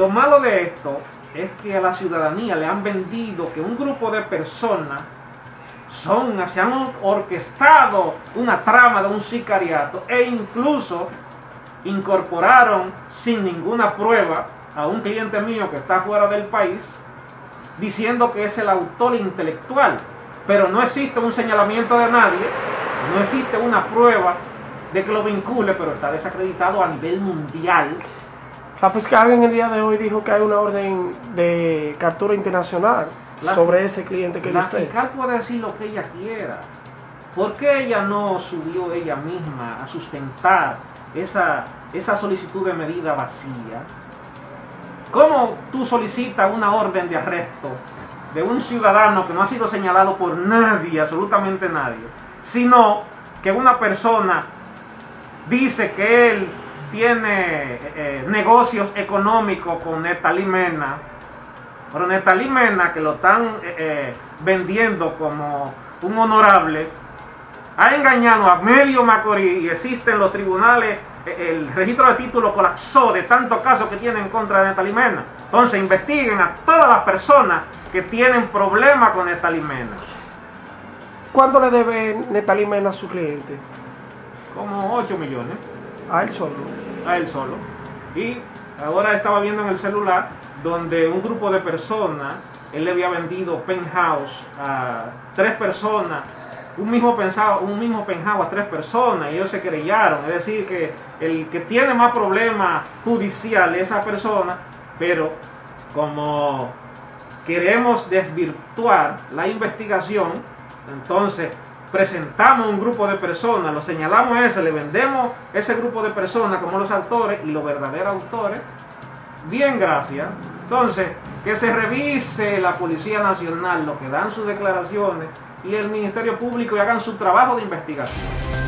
Lo malo de esto es que a la ciudadanía le han vendido que un grupo de personas se han orquestado una trama de un sicariato e incluso incorporaron sin ninguna prueba a un cliente mío que está fuera del país diciendo que es el autor intelectual, pero no existe un señalamiento de nadie, no existe una prueba de que lo vincule, pero está desacreditado a nivel mundial. La fiscal en el día de hoy dijo que hay una orden de captura internacional sobre ese cliente que la usted. La fiscal puede decir lo que ella quiera. ¿Por qué ella no subió ella misma a sustentar esa solicitud de medida vacía? ¿Cómo tú solicitas una orden de arresto de un ciudadano que no ha sido señalado por nadie, absolutamente nadie, sino que una persona dice que él tiene negocios económicos con Netalí Mena, pero Netalí Mena, que lo están vendiendo como un honorable, ha engañado a medio Macorís y existen los tribunales, el registro de títulos colapsó de tantos casos que tienen contra de Netalí Mena. Entonces investiguen a todas las personas que tienen problemas con Netalí Mena. ¿Cuánto le debe Netalí Mena a su cliente? Como 8 millones. A él solo. A él solo. Y ahora estaba viendo en el celular donde un grupo de personas, él le había vendido penthouse a 3 personas, un mismo penthouse a 3 personas, y ellos se querellaron. Es decir, que el que tiene más problemas judiciales es esa persona, pero como queremos desvirtuar la investigación, entonces presentamos un grupo de personas, lo señalamos le vendemos ese grupo de personas como los autores y los verdaderos autores. Bien, gracias. Entonces, que se revise la Policía Nacional lo que dan sus declaraciones y el Ministerio Público y hagan su trabajo de investigación.